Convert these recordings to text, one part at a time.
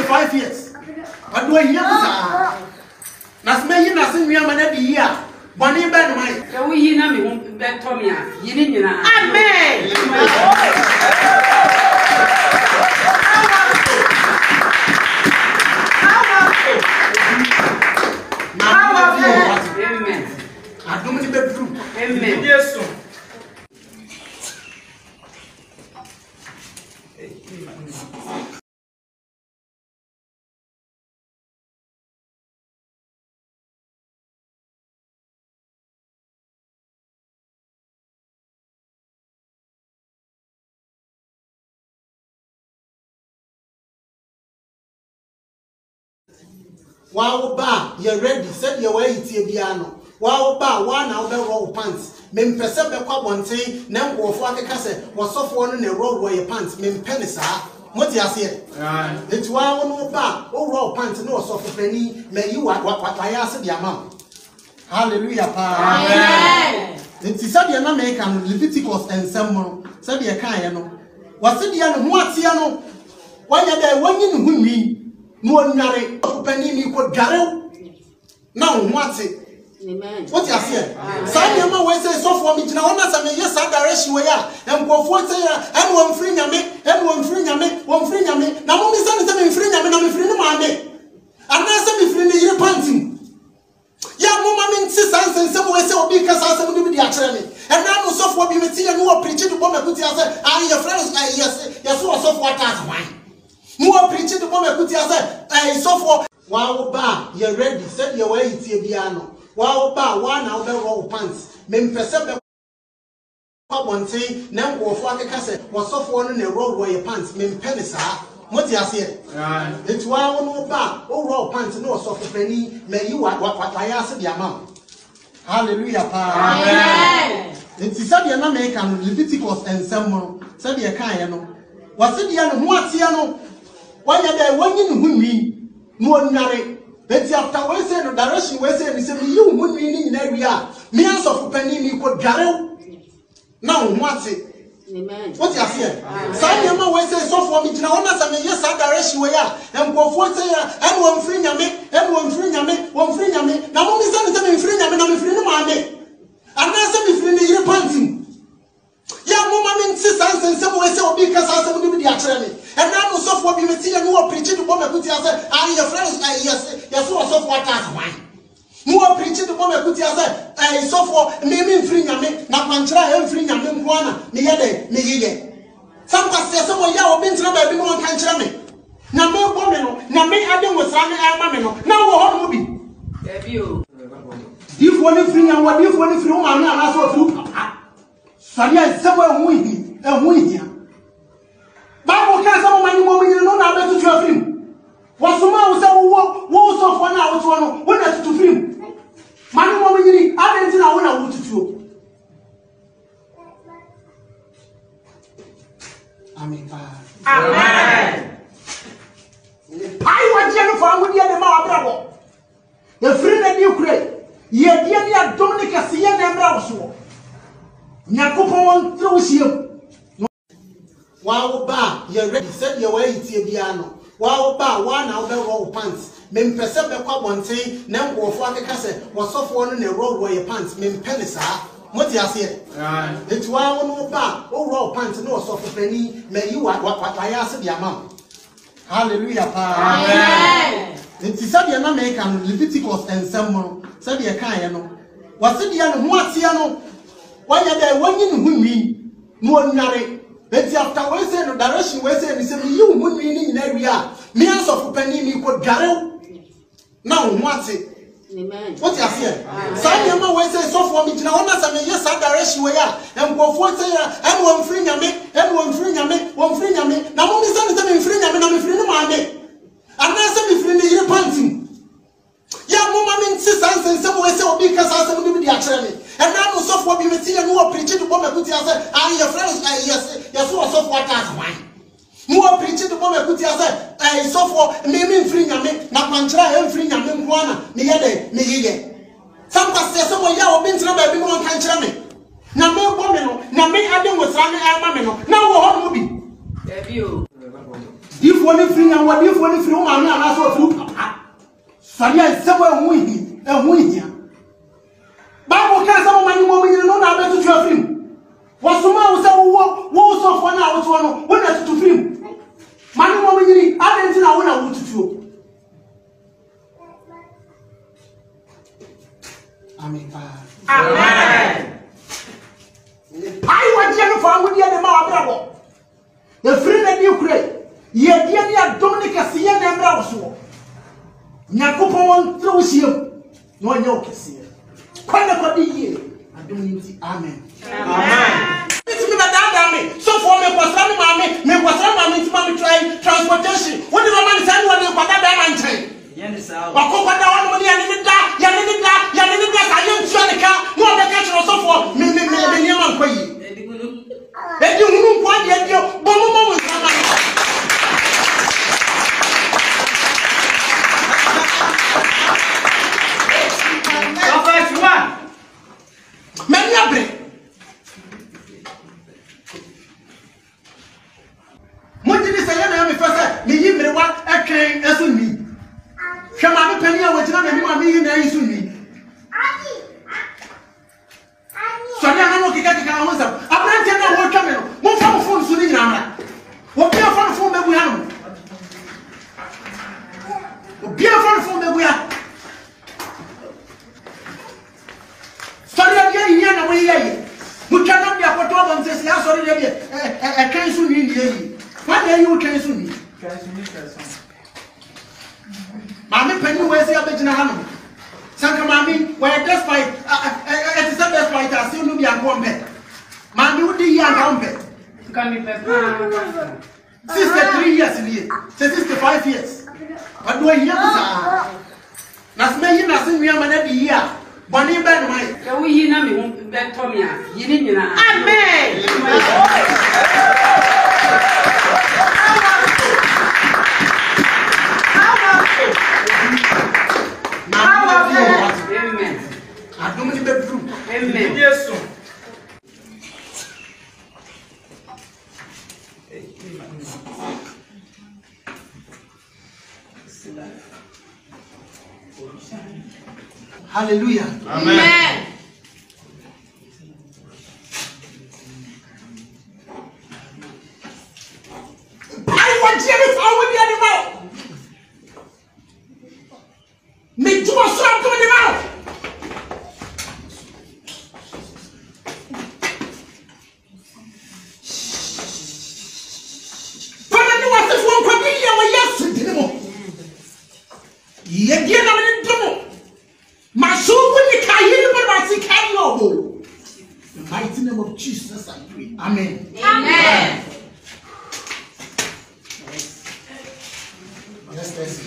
5 years. I do a year. That's me, nothing, we are man every year. Bonnie bad mind. So we know me back to me. You didn't know. Amen. Amen. I don't need bedroom. Amen. Yes, sir. Wow, ba, you're ready. Said your way, Tibiano. Wow, ba, one out the roll pants. Mem perceive the quab one thing, now go for the cassette, was soft one in a road where your pants, mem penisa. What you say? It's wow, no ba, oh, roll pants, no soft penny, may you what I asked the amount. Hallelujah, pa. It's Sadia American Leviticus and Samuel, Sadia Kayano. Was it the other what's Yano? Why are there one in whom me? No marry penny me could garrow. Now what's it? What you say? Some way say so for me now. Not some yes, I direction where and go for say and one free yame, and one free yame, one free yame. Now only something free yame, I'm free no money. And now some free the year panting. Yeah, Mama means sisters and some way so because I some do the actually. And now so for me, and who are preaching to bomb a good answer. And your friends, yes, yes, so for that wine. More preaching to bomb a good answer. I so for wow, ba, you're ready. Said your way, Tibiano. Wow, ba, one out the roll pants. Mem perceive the one thing, now go for the cassette, was soft one in a road where your pants, mem penisa. What you say? It's wow, no ba, oh, roll pants, no soft penny, may you what I asked the amount. Hallelujah, pa. It's Sadia American Leviticus and Samuel, Sadia Kayano. Was it the other what's Yano? Why are there one in whom me? No marry. But after we say the direction we say, we say, you would be in area. Millions of penny me could garrow. Now, what's it? What you say? Some way say so for me. Now, not some yes, I direction we are. And go for say, and one free yame, and one free yame, one free yame. Now, only something free yame, and I'm free no money. And now, some free the year panting. Yeah, Mama means sisters and some way so because I some do the actually. And now no soft what you see and who are preaching to bomb a good answer. And your friends, yes, yes, who are soft what that's wine. Who are preaching to bomb a good answer. I so for me free yame, not mantra and free yame, one, me ye. Some pastors, someone yell, been to baby, one can't tell me. Now, me woman, now me Adam was running our mamma. Now, what will be? If one free and what if one free, I'm not so through. Sadia is somewhere winning and winning. Bible can't some money when you know now to your film. What's the man who said, what's off 1 hour to 1 when that's to film? Money when you need, I didn't know when I want to do. Amen. Amen. I want Jennifer with the other bravo. The friend that you create, ye dear Dominica Siena and Bravo. Nyakupon through you. Wow, ba, you're ready. Said your way, Tibiano. Wow, ba, one out the roll pants. Mem perceive the quab one thing, now go for the cassette, was soft one in a road where your pants, mem penisa. What you say? It's wow, no ba, oh, roll pants, no soft penny, may you what I asked the amount. Hallelujah, pa. It's Sadia American Leviticus and Samuel, Sadia Kayano. Was it the other what's Yano? Why are there one in whom me? No marry. But after we say the direction we say, we say, you would be in area. Millions of penny me could garrow. Now, what's it? What you say? Some way say so for me. Now, not some yes, I direction we are. And go for say, and one free yame, and one free yame, one free yame. Now, only something free yame, and I'm free no money. And now, some free the year panting. Yeah, Mama means sisters and some way so because I some do the actually. And now no soft what you see and who are preaching to bomb a good answer. And your friends, yes, yes, who are soft what that's wine. Who are preaching to bomb a good answer. I so for me free yame, not mantra and free yame, one, me ye. Some pastors, someone yell, been to baby, one can't tell me. Now, me Adam was running our mamma. Now, what will be? If one free and what if one free woman and also through papa. Sadia is somewhere winning and winning here. Bible can some money woman you know now better to your film. What's the man who said, what's off 1 hour to 1 hour to film? Money woman you need, I didn't know when I want to do. Amen. Amen. I want you to find with the other man. The free that you create. Ye dear Dominica see and Browso. Nakupon throws you. No one can see it. Quite a body year. I don't need it. Amen. Amen. It's me that me. So for me, was running mammy, me was running to mommy trying transportation. What did the man say? What did that man say? Yes, I'll go down with the enemy. Yanida, I am trying to car. No, the catcher or so for me, and you won't want yet your bomb. Mammy Penny, where's the other? Sanka Mammy, where despite I still know the uncompet. Mammy would be young compet. Sister 3 years in here, sister 5 years. But do I hear that's me, nothing we are every year. Bonnie bad my. We know me that Tommy. You didn't know. Amen. Amen. I don't need bedroom. Amen. Yes, sir. Hallelujah. Amen. I want you to follow the animal. Make you a strong to the mouth. But I know what this one could be here. Yes, you get on in trouble. My soul will be carried by my sick hand. In the mighty name of Jesus, I pray. Amen. Amen. Yes.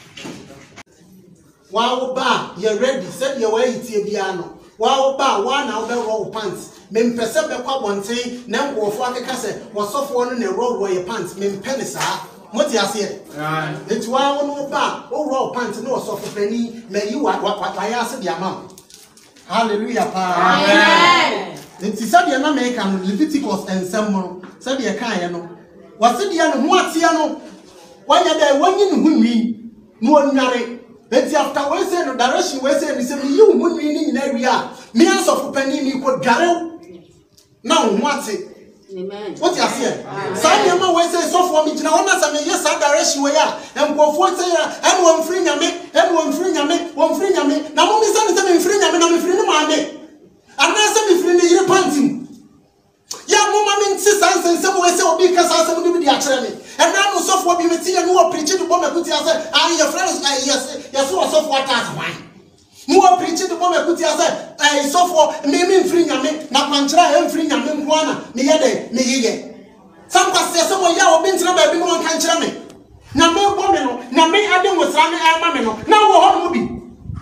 Wow, ba, you're ready. Said your way to piano. Wow, ba, 1 hour roll pants. Men perceive the quab one thing, now go for the cassette, was soft one in a road where your pants, men pennies are. What you say? It's 1 hour ba, oh, roll pants, no soft penny, may you what I asked the amount. Hallelujah. Amen. It's said the American Leviticus and Samuel, said the Akayano. Was it the ano, what's the ano? Why are there 1 in whom me? No ordinary. Let's after we say the direction we say, we say, you would be in area. Millions of penny me could gather. Now, what's it? Amen. What you say? Some we say, so for me, now, yes, that direction we are. And go for say, and one free me, and one free me. Now, only something free me, and I'm free me. And that's me free me, panting. Yeah, Mamma, sister, and some way say, because I said, do the actually. And now, so for me, see, and more preaching to Bomba Kutia, and your friends, yes, so what as wine. More preaching to Bomba Kutia, so for me, free me, not Mantra, and free me, me, some passes, someone yellow been to the baby, one can tell me. Now, no woman, now, me, Adam was running at Mamma, now, what will be?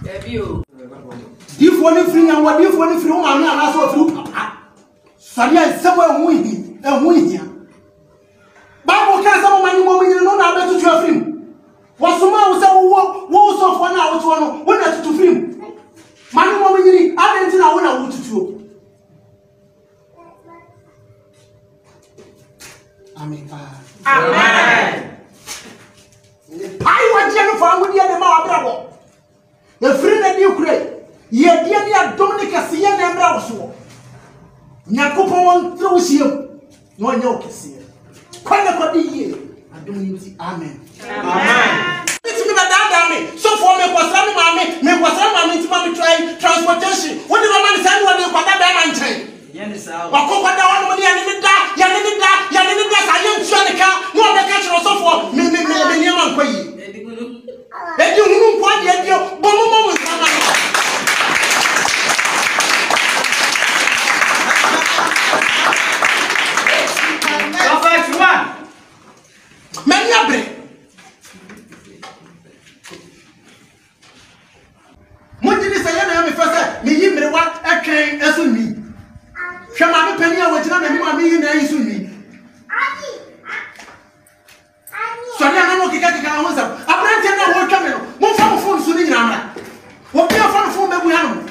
If one free and what if one free woman, and also through papa. Sadia is somewhere winning and winning here. Bible can some money woman you know now better to your film. What's the man who said, what's off 1 hour to 1 hour to film? Money woman you need, I didn't know when I want to do. Amen. Amen. fa wodi ade ma wabrabo e free na di kure ye die ne Dominica se ye na mbra wo so nyakopon won tro siem no nya okese kwana kodi ye adomni amen amen it's me bada me so for me kwasra me kwasra me try transportation what the man say what the kwada be man chen yen sa wakokwada won mo ya ne da sa ye ntua ne ka no be ka chiro so for me ne man kwayi edi hunu kwa de edi bomo nsama many abre mujini say na me fasa me yimrewa atwen asunni hwema me pani a wagina me mu me yi na yisunni so na no kika ho sa abrante na wo twa me no mo fa mo phone so ni nyina mra wo bia fa no phone mebu ya no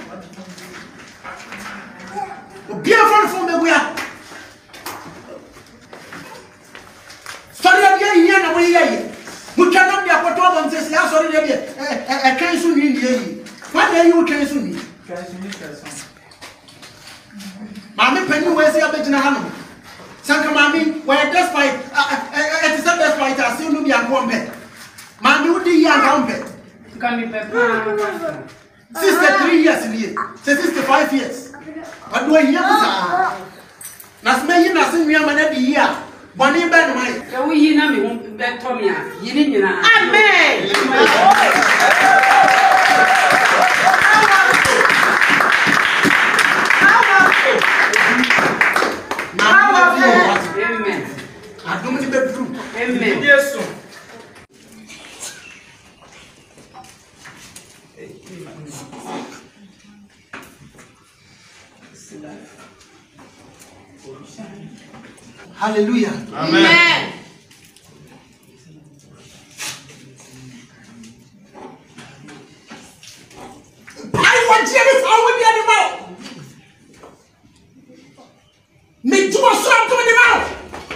wo bia fa no phone mebu ya sorry ya na mo ye mutwa na dia poto ba ntse ya sorry ya e kan so ni ye what are you kan so ni mami pani we say abegina ha no sanka mami we despite it is a despite as you no be ankombe mami udi ya ankombe kami pepa 63 years ni 65 years ado ye busa na sme yi na se nua mana di ya boni be no mai e wo yi na me ho be to me a yi ni nyina amen amen adum ni be true amen yesu hallelujah amen I want Jesus over the animal me do so to the mouth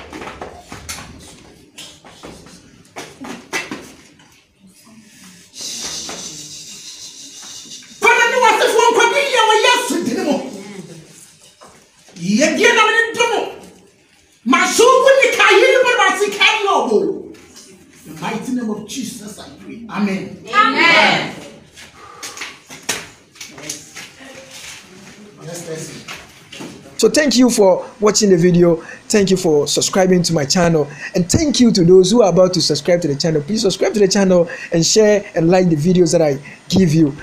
pana ni wase fo kwadi ya wa yesu dinimo ye die na me dumo masubu ni kayiri ba si kayo bo the mighty name of Jesus I pray amen amen yes. So thank you for watching the video. Thank you for subscribing to my channel. And thank you to those who are about to subscribe to the channel. Please subscribe to the channel and share and like the videos that I give you.